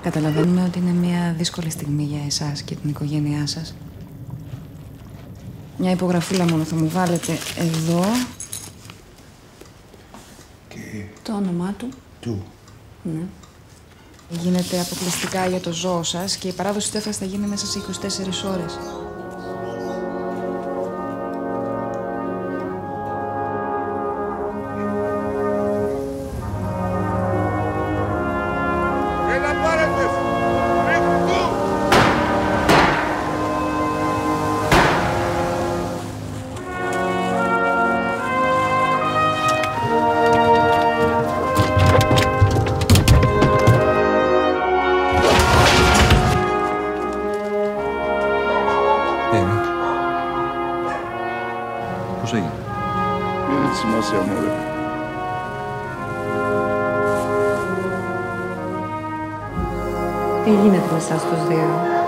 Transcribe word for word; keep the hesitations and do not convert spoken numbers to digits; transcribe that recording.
Καταλαβαίνουμε ότι είναι μια δύσκολη στιγμή για εσάς και την οικογένειά σας. Μια υπογραφούλα μόνο θα μου βάλετε εδώ. Και... το όνομά του. Του. Ναι. Γίνεται αποκλειστικά για το ζώο σας και η παράδοση του έφρας θα γίνει μέσα σε είκοσι τέσσερις ώρες. Πώς έγινε? Δεν έχει σημασία, μωρέ. Τι γίνεται με εσάς τους δύο?